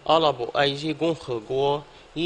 阿拉伯埃及共和国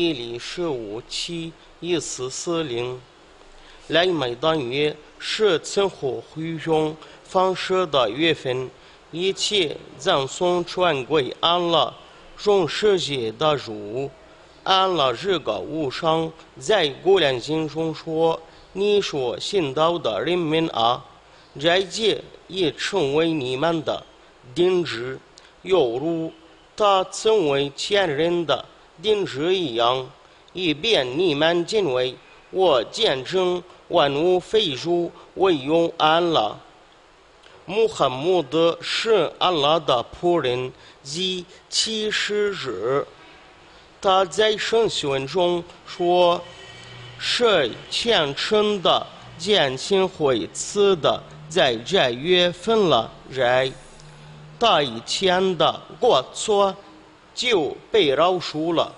1历15期1440来每当月是曾火会中放射的月份，一切赠送传归安拉众世界的主。安拉这个无上在古兰经中说：“你说信道的人民啊，斋戒也成为你们的定制，犹如他成为前人的定制一样，以便你们敬畏我，见证万物非主唯有安拉。穆罕默德是安拉的仆人及其使者。他在圣训中说：“谁虔诚的践行会此的，在这月份了斋，他以前的过错就被饶恕了。”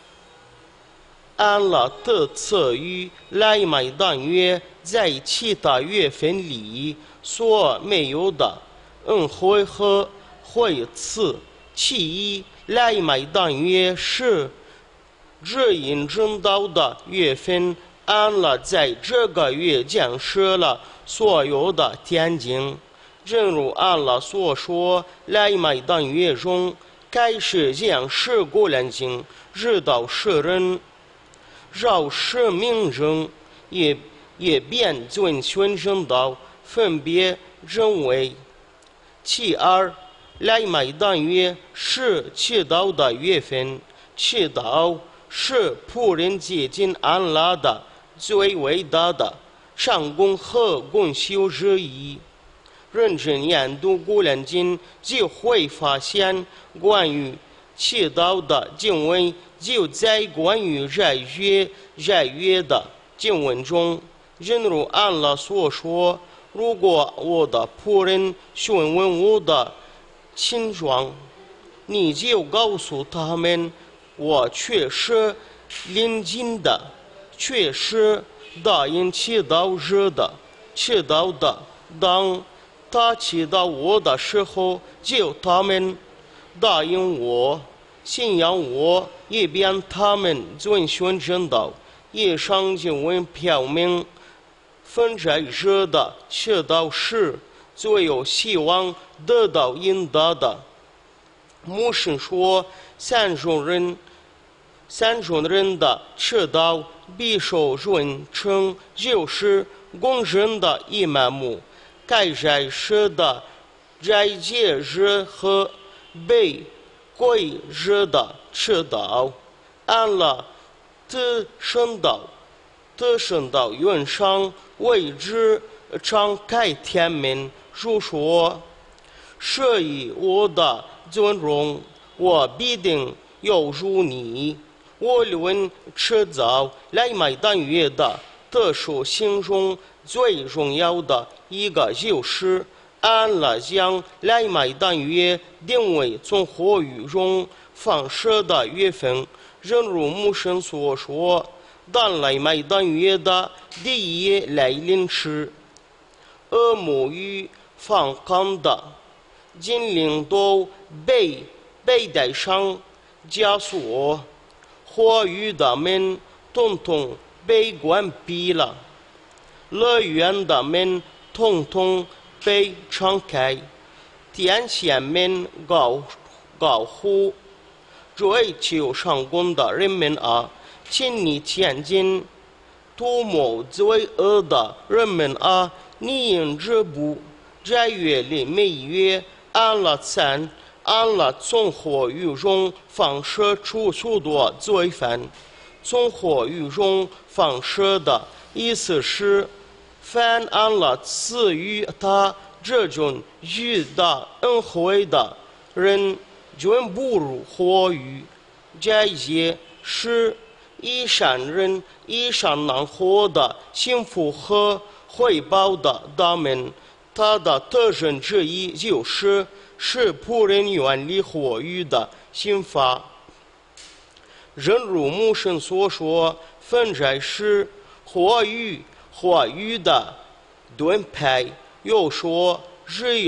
安拉特赐予来买当月在其他月份里所没有的恩惠和惠赐。其一，来买当月是指引正道的月份，安拉在这个月降设了所有的天经，正如安拉所说，来买当月中开始降示古兰经，直到世人饶是民众也便遵循正道，分别认为。其二，来买当月是祈祷的月份，祈祷是仆人接近安拉的最伟大的上功和功修之一。认真研读古兰经，就会发现关于祈祷的经文就在关于斋月的经文中。正如安拉所说：“如果我的仆人询问我的情状，你就告诉他们，我确实临近的，确实答应祈祷者的。祈祷的，当他祈祷我的时候，就他们答应我，信仰我，以便他们遵循正道。”以上经文表明，分斋者的祈祷是最有希望得到应答的。牧师说，三种人的祈祷必受尊称，就是公正的伊玛目、该斋时的斋戒日和被归日的祈祷。安拉的圣道云上为之敞开天门，如说：“所以我的尊荣，我必定有如你。无论迟早来买当月的特殊性中最重要的一个就是安拉将来买当月定为从火狱中放射的月份。正如牧神所说，当来买当月的第一来临时，恶魔与放光的精灵都被带上枷锁，火狱的门统统被关闭了，乐园的门统统被敞开，天线们高呼：“追求上功的人们啊，请你前进；图谋罪恶的人们啊，你应止步。这月里每月，安拉从火狱中放射出许多罪犯。从火狱中放射的意思是，凡安拉赐予他这种巨大恩惠的人，均步入火狱。这些是以善人以善能获得幸福和回报的大门。他的特征之一就是使仆人远离火狱的刑罚。正如牧神所说，分斋是火狱的盾牌。又说，只要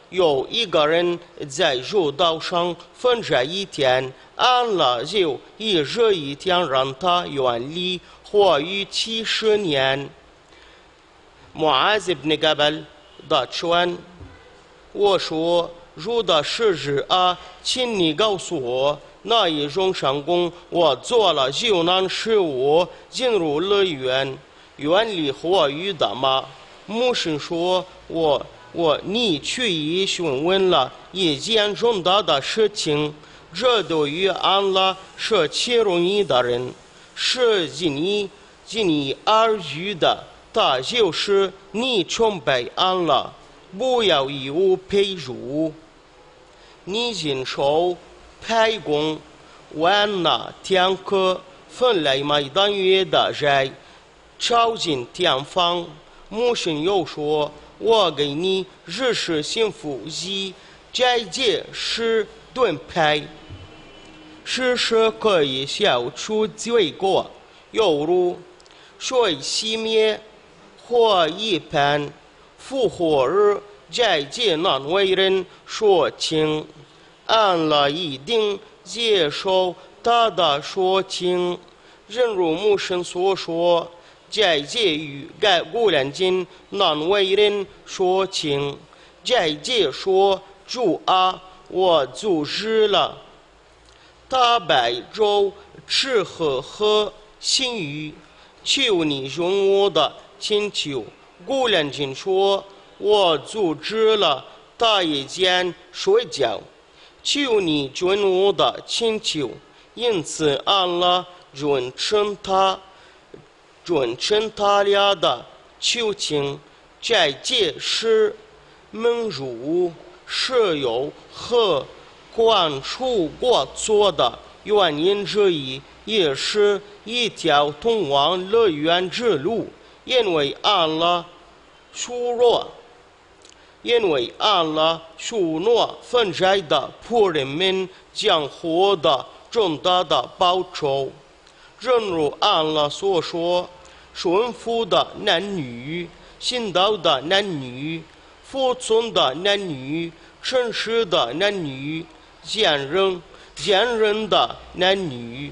有一个人在肉道上分这一天，安拉就以这一天让他远离火狱70年。穆阿兹ibn Jabal的传，我说：主的使者啊，请你告诉我，那一种成功我做了就能使我进入乐园，远离火狱的吗？牧师说：你去询问了一件重大的事情，这对于安拉是其容易的人，是尽你耳语的，他就是你崇拜安拉，不要以物配主。你经受派工，完那天课分来麦当月的人，超进天方。牧师又说：我给你日式幸福记，这件事盾牌，事实可以消除罪过，犹如水熄灭火一般。复活日，这件难为人说清，安拉一定接受他的说清。正如牧师所说，这件与古兰经难为人说清。这件说：主啊，我阻止了大白昼吃喝和性欲，求你容我的请求。古兰经说：我阻止了大夜间睡觉，求你准我的请求。因此安拉准称他俩的求情。这件事蒙辱是有和关出过错的原因之一，也是一条通往乐园之路。因为安拉许诺分斋的仆人们将获得重大的报酬。正如安拉所说：顺服的男女，信道的男女，服从的男女，诚实的男女，坚韧的男女，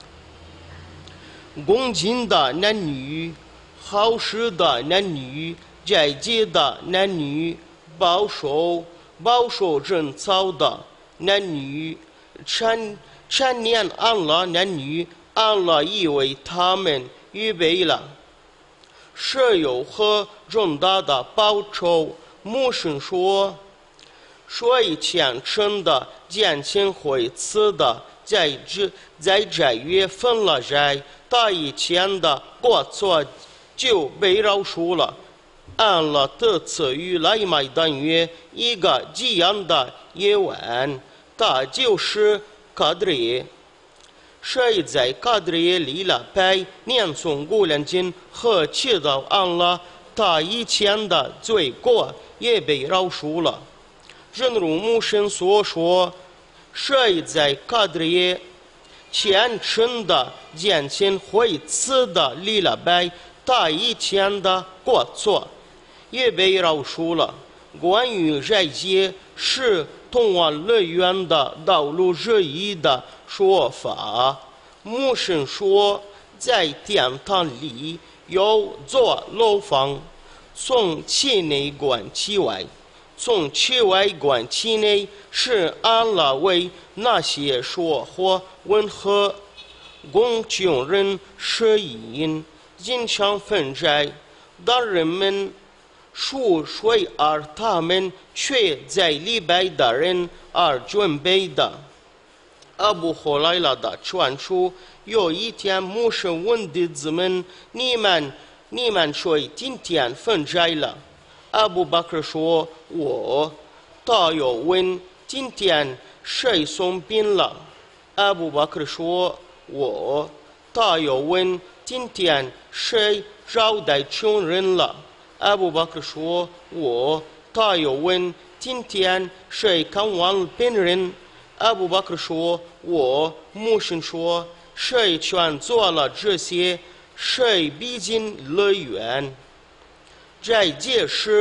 恭敬的男女，好事的男女，斋戒的男女，保守贞操的男女，缠念安拉男女，安拉已为他们预备了是有和重大的报酬。牧师说：水虔诚的见钱会赐的，在这月份了斋，他以前的过错就被饶恕了。安拉特赐予来麦当月一个这样的夜晚，它就是卡德耶。谁在卡德耶里了拜念诵古兰经和祈祷安拉，他以前的罪过也被饶恕了。正如牧师所说，谁在卡德耶虔诚的见钱会赐的里了拜，他以前的过错也被饶恕了。关于这些是通往乐园的道路之一的说法，牧师说，在天堂里有座楼房，从其内观其外，从其外观其内，是安拉为那些说或温和供穷人施饮，经常分斋的人们赎水，而他们却在礼拜的人而准备的。阿布胡莱拉的传说，有一天牧师问弟子们：你们谁今天分斋了？阿布巴克说：我。他又问：今天谁送饼了？阿布巴克说：我。他又问：今天谁招待穷人了？阿布巴克说：我。他又问：今天谁看望病人？阿布巴克说：我。牧师说：谁全做了这些？谁逼近乐园？这件事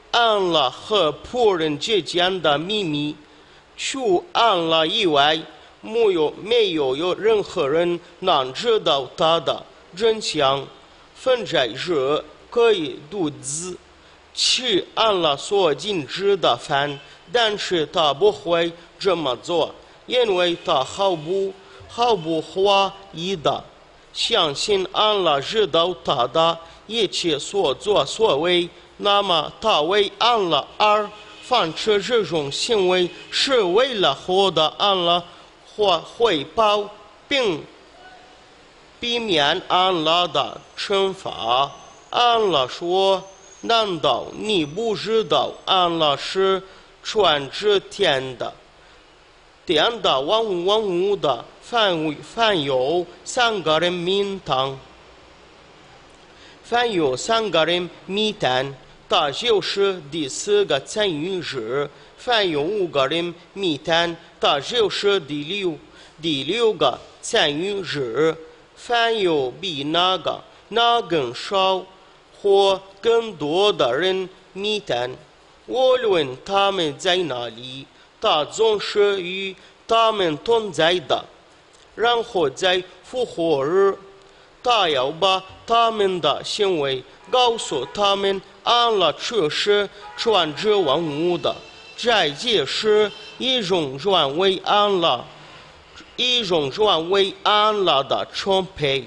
安拉和仆人之间的秘密，除安拉以外，没有任何人能知道他的真相。分斋日可以独自吃安拉所禁止的饭，但是他不会这么做，因为他毫不怀疑的相信安拉知道他的一切所作所为。那么他为安拉而犯这种行为，是为了获得安拉回报，并避免安拉的惩罚。安拉说：“难道你不知道安拉是传至天的万物的凡有三个人名堂，凡有三个人密谈，他就是第四个参与日；凡有5个人密谈，他就是第六个参与日；凡有比那更少或更多的人密谈，无论他们在哪里，他总是与他们同在的。然后在复活日，他要把他们的行为告诉他们，安拉却是传至万物的。这也是一种转为安拉的充沛。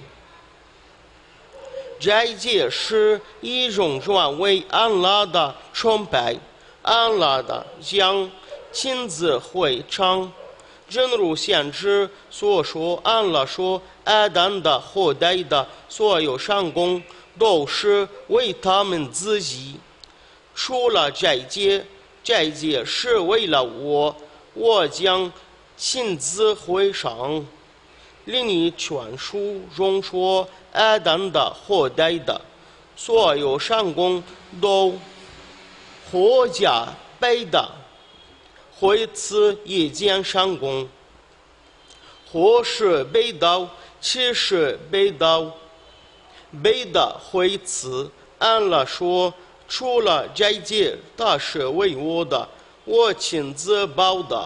这也是一种转为安拉的崇拜。安拉的将亲自会场，正如先知所说，安拉说，亚当的后代的所有上供都是为他们自己，除了这些是为了我将亲自会上。另一卷书中说，亚当的后代的所有上供都或加倍的会赐一件上供，或是倍到70倍的会赐。安拉说，除了这些，他是为我的，我亲自报的。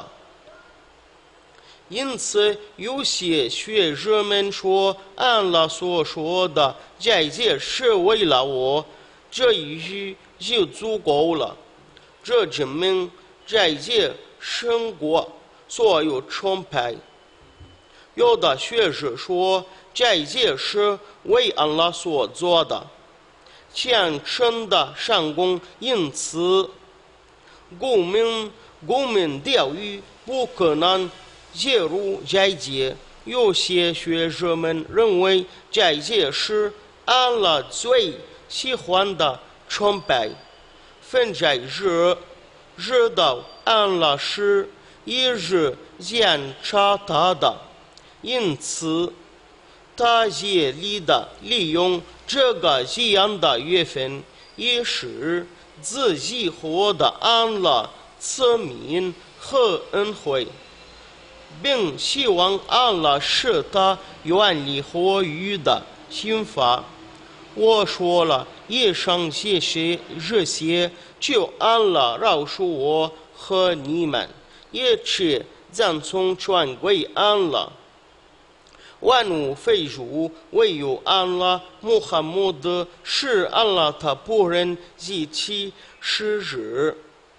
因此，有些学者们说，安拉所说的这些是为了我，这一句就足够了。这证明这些胜过所有崇拜。有的学者说，这些是为安拉所做的虔诚的上供，因此公民钓鱼不可能介入这些。有些学者们认为这些是安拉最喜欢的崇拜。分斋日知道安拉是一日检查他的，因此他竭力的利用这个样的月份，以使自己获得安拉赐名和恩惠，并希望安拉使他远离火狱的刑罚。我说了以上这些，就安拉饶恕我和你们，一切赞颂全归安拉。万物非主，唯有安拉。穆罕默德是安拉他仆人及其使者。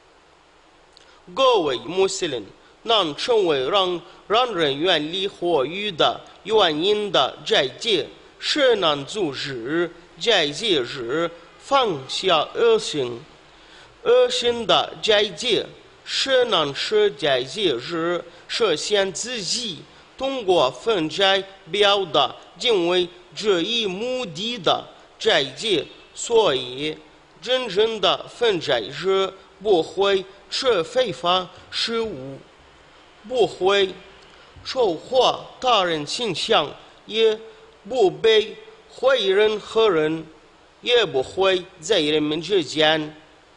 各位穆斯林，能成为让人远离火狱的原因的这些，是能阻止这些日放下恶行的这些，是能使这些日实现自己通过分斋表达敬畏这一目的的这些。所以真正的分斋日不会吃非法食物，不会丑化他人形象，也不被坏人和人，也不会在人们之间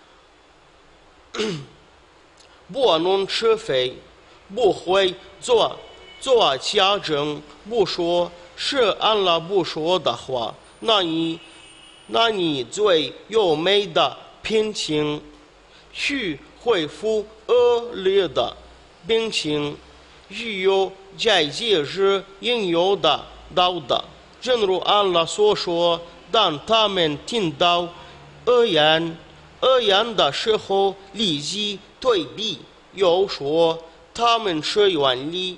拨弄是非，不会做假证，不说是安拉不说的话。那你最优美的品行。 去恢复恶劣的病情，具有在节日应有的道德。正如安拉所说，当他们听到恶言的时候，立即退避，又说他们是远离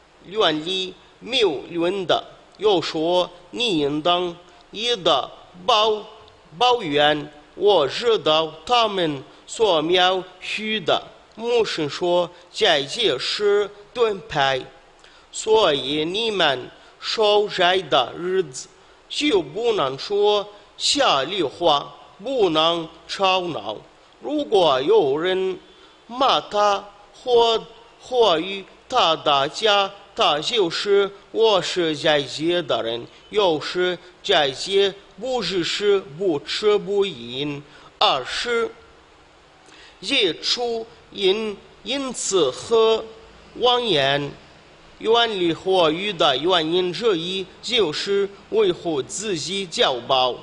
谬论的，又说你应当以的抱怨，我知道他们所描述的。牧师说，在这时盾牌，所以你们受灾的日子就不能说下流话，不能吵闹。如果有人骂他或与他打架，他就是我是在街的人，又是在街，不只是不吃不饮，而是也出因此和妄言。远离火狱的原因之一，就是维护自己骄傲。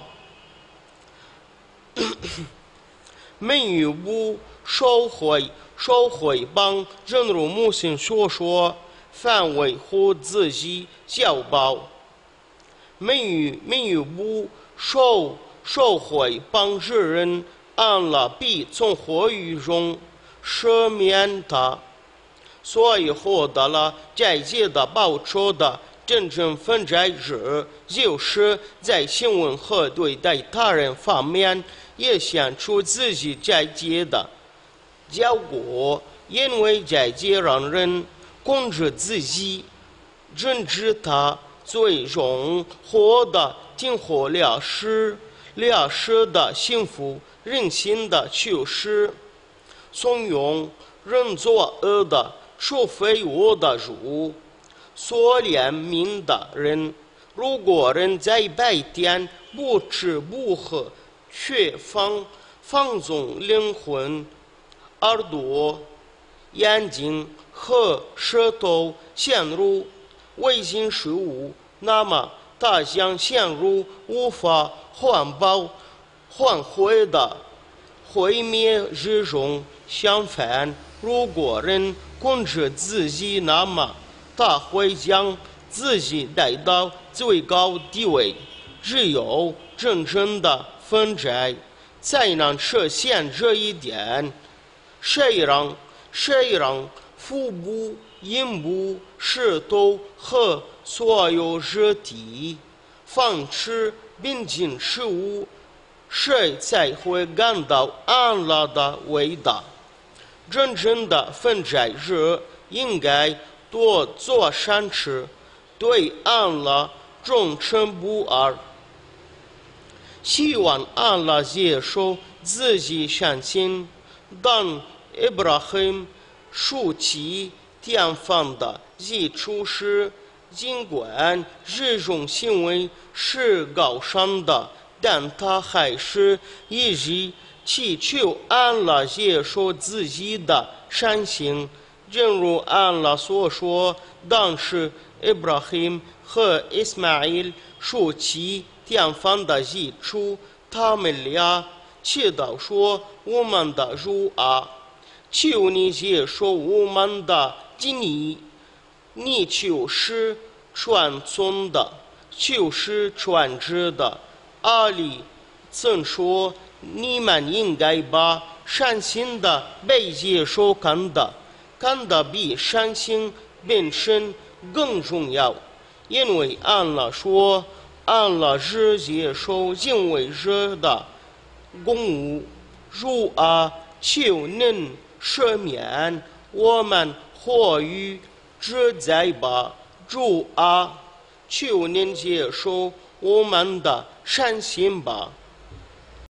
没有不受贿帮，正如穆斯林所说，凡维护自己骄傲，没有不受贿帮之人，安拉必从火狱中赦免他。所以获得了在劫的报酬的真正分债者，就是在行为和对待他人方面也显出自己在劫的效果，因为在劫让人控制自己，认知他最终获得近乎了事的幸福，人心的趋势，怂恿人作恶的，除非我的主所怜悯的人。如果人在白天不吃不喝，却放纵灵魂、耳朵、眼睛和舌头陷入危险事物，那么他将陷入无法挽回的毁灭之中。相反，如果人控制自己，那么他会将自己带到最高地位。只有真正的分债才能实现这一点。谁让腹部、阴部、舌头和所有肢体放吃并进食物，谁才会感到安拉的伟大。真正的分债者应该多做善事，对安拉忠诚不二，希望安拉接受自己善行。当伊布拉欣竖起天方的日出时，尽管这种行为是高尚的，但他还是一直祈求安拉接受自己的善行。正如安拉所说，当时伊布拉欣和伊斯玛伊竖起天方的日出，他们俩祈祷说：我们的主啊，求你接受我们的敬意，你就是传宗的，就是传旨的。阿里曾说，你们应该把善行的被接受看得比善行本身更重要，因为安拉说，安拉只接受敬畏者的公务。主啊，求您赦免我们过于自在吧。主啊，求您接受我们的善行吧。